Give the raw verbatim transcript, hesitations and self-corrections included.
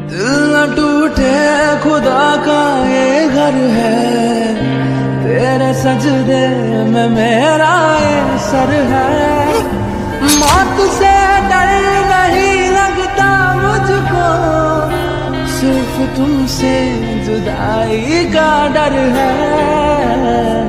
दिल न टूटे खुदा का ये घर है, तेरे सजदे में मेरा ये सर है। मौत से डर नहीं लगता मुझको, सिर्फ तुमसे जुदाई का डर है।